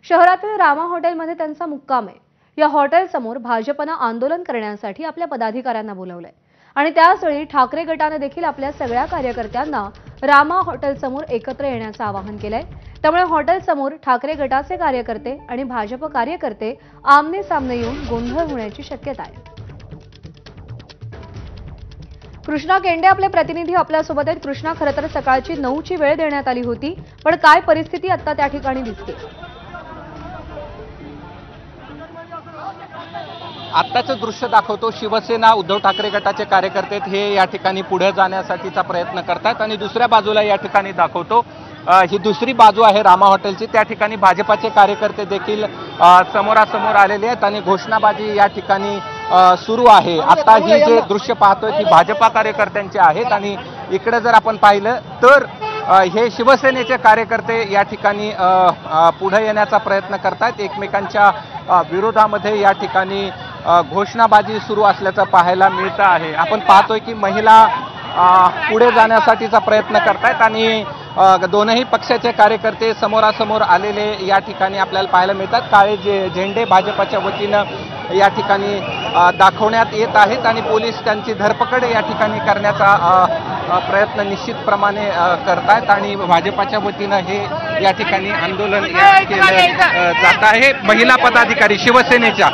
शहरातील रामा हॉटेलमध्ये त्यांचा मुक्काम आहे। या हॉटेलसमोर भाजपनं आंदोलन करण्यासाठी आपल्या पदाधिकाऱ्यांना बोलावलंय आणि त्याचवेळी ठाकरे गटाने देखील आपल्या सगळ्या कार्यकर्त्यांना रामा हॉटेलसमोर एकत्र येण्याचं आवाहन केलंय। त्यामुळे हॉटेलसमोर ठाकरे गटाचे कार्यकर्ते आणि भाजप कार्यकर्ते आमने सामने येऊन गोंधळ होण्याची शक्यता आहे। कृष्णा केंडे आपले प्रतिनिधी आपल्यासोबत आहेत। कृष्णा, खरं तर सकाळची 9ची वेळ देण्यात आली होती, पण काय परिस्थिती आता त्या ठिकाणी दिसते? आत्ताचं दृश्य दाखवतो। शिवसेना उद्धव ठाकरे गटाचे कार्यकर्ते हे या ठिकाणी पुढे जाण्यासाठीचा प्रयत्न करतात आणि दुसऱ्या बाजूला या ठिकाणी दाखवतो ही दुसरी बाजू आहे रामा हॉटेलची। त्या ठिकाणी भाजपाचे कार्यकर्ते देखील समोरासमोर आलेले आहेत आणि घोषणाबाजी या ठिकाणी सुरू आहे। आता ही जे दृश्य पाहतोय ती भाजपा कार्यकर्त्यांची आहेत आणि इकडे जर आपण पाहिलं तर हे शिवसेनेचे कार्यकर्ते या ठिकाणी पुढे येण्याचा प्रयत्न करतात। एकमेकांच्या विरोधामध्ये या ठिकाणी घोषणाबाजी सुरू असल्याचं पाहायला मिळतं आहे। आपण पाहतोय की महिला पुढे जाण्यासाठीचा प्रयत्न करतायत आणि दोनही पक्षाचे कार्यकर्ते समोरासमोर आलेले या ठिकाणी आपल्याला पाहायला मिळतात। काळे झेंडे भाजपाच्या वतीनं या ठिकाणी दाखवण्यात येत आहेत आणि पोलीस त्यांची धरपकड या ठिकाणी करण्याचा प्रयत्न निश्चितप्रमाणे करतायत आणि भाजपाच्या वतीनं हे या ठिकाणी आंदोलन केलं जात आहे। महिला पदाधिकारी शिवसेनेच्या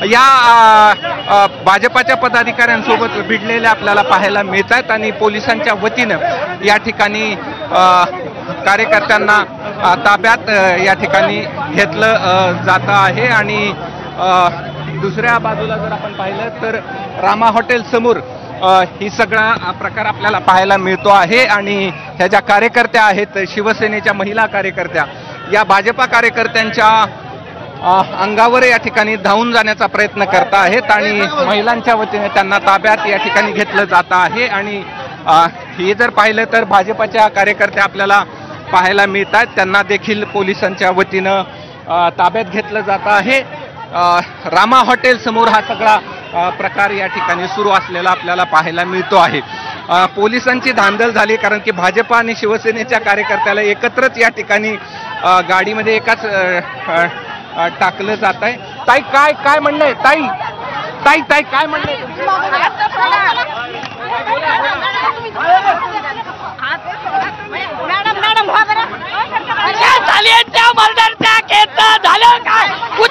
या भाजपाच्या पदाधिकाऱ्यांसोबत भिडलेल्या आपल्याला पाहायला मिळतात आणि पोलिसांच्या वतीनं या ठिकाणी कार्यकर्त्यांना ताब्यात या ठिकाणी घेतलं जात आहे आणि दुसऱ्या बाजूला जर आपण पाहिलं तर रामा हॉटेल समोर ही सगळा प्रकार आपल्याला पाहायला मिळतो आहे आणि ह्या ज्या कार्यकर्त्या आहेत शिवसेनेच्या महिला कार्यकर्त्या या भाजपा कार्यकर्त्यांच्या अंगावर या ठिकाणी धावून जाण्याचा प्रयत्न करत आहेत आणि महिलांच्या वतीने त्यांना ताब्यात या ठिकाणी घेतलं जात आहे आणि हे जर पाहिलं तर भाजपाच्या कार्यकर्त्या आपल्याला पाहायला मिळतात, त्यांना देखील पोलिसांच्या वतीनं ताब्यात घेतलं जात आहे। रामा हॉटेल समोर हा सगळा प्रकार या ठिकाणी सुरू असलेला आपल्याला पाहायला मिळतो आहे। पोलिसांची धांदल झाली कारण की भाजपा आणि शिवसेनेच्या कार्यकर्त्याला एकत्रच या ठिकाणी गाडीमध्ये एकाच टाकलं जात आहे। ताई काय म्हणणं आहे? ताई काय म्हणणं आहे? मर्डरच्या केस झालं काय?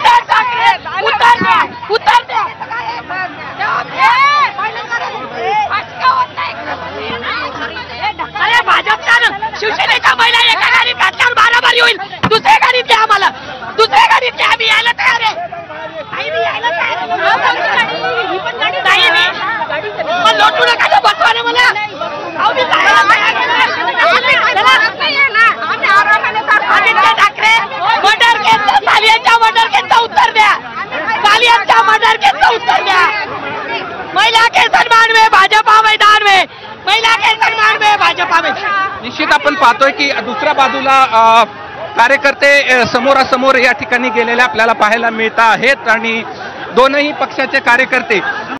अरे भाजपच्या शिवसेनेच्या महिला एका गाडीत घातल्यावर बाराबारी होईल, दुसऱ्या गाडीत द्या आम्हाला, दुसऱ्या गाडीत द्या, आम्ही यायला तयार आहे। पण लोटू नका बसवाने मला, आदित्य ठाकरे मर्डर केसचं, सालियांच्या मर्डर केसचं उत्तर द्या, सालियांच्या मर्डर केसचं उत्तर द्या। महिला के सम्मान में भाजपा मैदान में, महिला के सम्मान में भाजपा में। निश्चित आपण पाहतोय की दुसऱ्या बाजूला कार्यकर्ते समोरासमोर या ठिकाणी गेलेले आपल्याला पाहायला मिळत आहेत आणि दोनही पक्षाचे कार्यकर्ते